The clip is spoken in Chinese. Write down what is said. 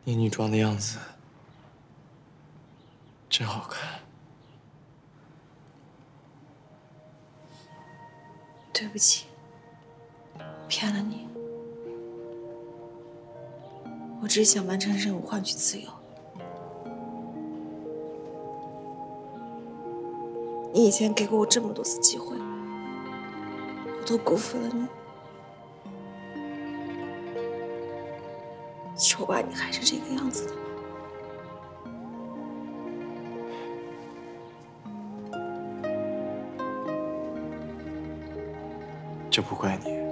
你女装的样子真好看。 对不起，我骗了你。我只是想完成任务，换取自由。你以前给过我这么多次机会，我都辜负了你。丑吧，你还是这个样子的吗？ 这不怪你。